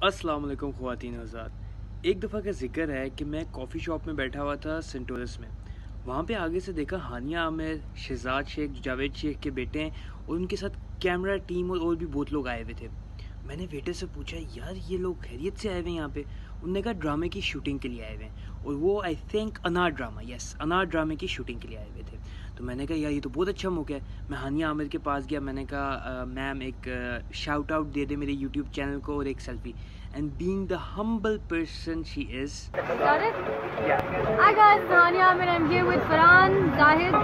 अस्सलाम वालेकुम ख़वातीन हज़रात। एक दफ़ा का ज़िक्र है कि मैं कॉफ़ी शॉप में बैठा हुआ था सेंटोरस में। वहाँ पे आगे से देखा हानिया आमिर, शहजाद शेख, जावेद शेख के बेटे हैं और उनके साथ कैमरा टीम और भी बहुत लोग आए हुए थे। मैंने वेटर से पूछा, यार ये लोग खैरियत से आए हुए हैं यहाँ पे? उन्होंने कहा ड्रामे की शूटिंग के लिए आए हुए हैं, और वो आई थिंक अनार ड्रामा, यस अनार ड्रामे की शूटिंग के लिए आए हुए थे। तो मैंने कहा यार ये तो बहुत अच्छा मौका है। मैं हानिया आमिर के पास गया, मैंने कहा मैम एक शाउट आउट दे दे मेरे यूट्यूब चैनल को और एक selfie. And being the humble person she is. Got it? Yeah. Hi guys, Hania Amir. I'm here with Farhan, Zahid,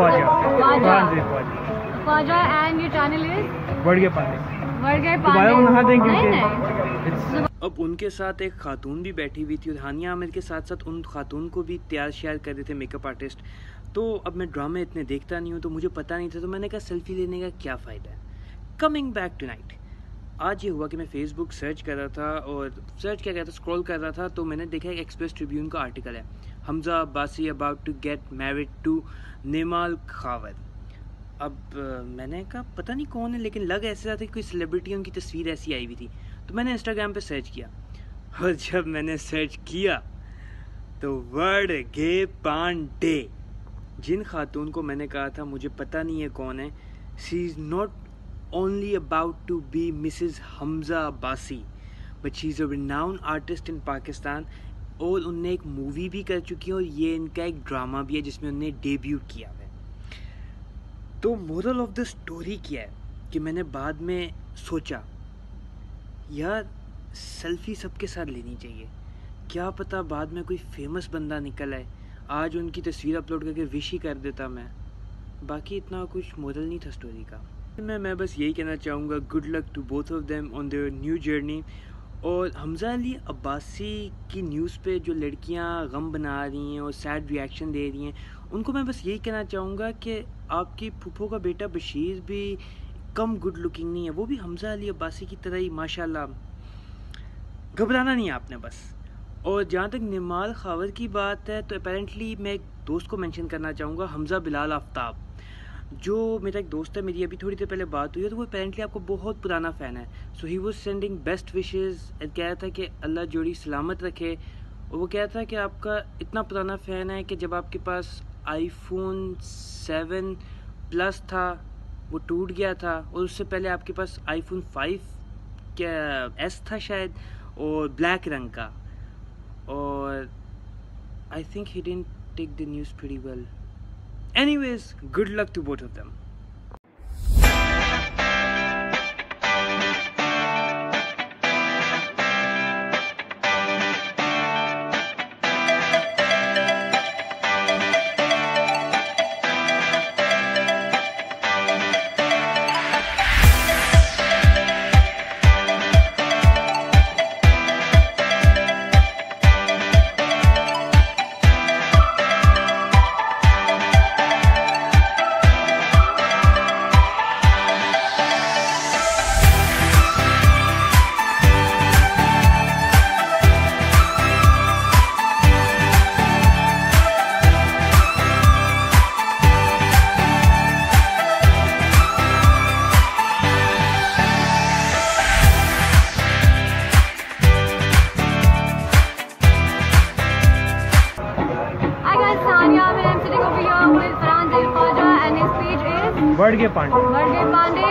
Khwaja, and your channel is? Word Ge Pandey. नहीं। अब उनके साथ एक खातून भी बैठी हुई थी और हानिया आमिर के साथ साथ उन खातून को भी तैयार शेयर कर रहे थे मेकअप आर्टिस्ट। तो अब मैं ड्रामे इतने देखता नहीं हूँ तो मुझे पता नहीं था, तो मैंने कहा सेल्फी लेने का क्या फ़ायदा है। कमिंग बैक टू नाइट, आज ये हुआ कि मैं फेसबुक सर्च कर रहा था और सर्च क्या कहता स्क्रॉल कर रहा था, तो मैंने देखा एक एक्सप्रेस ट्रिब्यून का आर्टिकल है, Hamza Abbasi about to get married to Naimal Khawar. अब मैंने कहा पता नहीं कौन है, लेकिन लग ऐसे रहा था कि कोई सेलिब्रिटी, उनकी तस्वीर ऐसी आई हुई थी। तो मैंने इंस्टाग्राम पे सर्च किया और जब मैंने सर्च किया तो वर्ड गे पांडे, जिन खातून को मैंने कहा था मुझे पता नहीं है कौन है, she is not only about to be Mrs. Hamza Abbasi, but she's a renowned artist in Pakistan, और उनने एक मूवी भी कर चुकी है और ये इनका एक ड्रामा भी है जिसमें उन्होंने डेब्यूट किया है। तो मोरल ऑफ द स्टोरी क्या है कि मैंने बाद में सोचा यार सेल्फी सबके साथ लेनी चाहिए, क्या पता बाद में कोई फेमस बंदा निकल आए, आज उनकी तस्वीर अपलोड करके विश ही कर देता मैं। बाकी इतना कुछ मोरल नहीं था स्टोरी का। मैं बस यही कहना चाहूँगा, good luck to both of them on their new journey. और हमजा अली अब्बासी की न्यूज़ पे जो लड़कियाँ गम बना रही हैं और सैड रिएक्शन दे रही हैं, उनको मैं बस यही कहना चाहूँगा कि आपकी फूफो का बेटा बशीर भी कम गुड लुकिंग नहीं है, वो भी हमजा अली अब्बासी की तरह ही माशाल्लाह, घबराना नहीं है आपने बस। और जहाँ तक निमाल खावर की बात है, तो अपेरेंटली मैं एक दोस्त को मेंशन करना चाहूँगा, हमजा बिलाल आफ्ताब, जो मेरा एक दोस्त है, मेरी अभी थोड़ी देर पहले बात हुई है, तो वो अपेरेंटली आपको बहुत पुराना फ़ैन है। So he was sending best wishes, कह रहा था कि अल्लाह जोड़ी सलामत रखे। और वो कह रहा था कि आपका इतना पुराना फ़ैन है कि जब आपके पास iPhone 7 प्लस था वो टूट गया था, और उससे पहले आपके पास iPhone 5 क्या S था शायद, और ब्लैक रंग का। और I think he didn't take the news pretty well. Anyways, good luck to both of them. Hania Amir. I'm sitting over here with Farhan, Zahid, Khwaja, and his page is? Word Ge Pandey. Word Ge Pandey.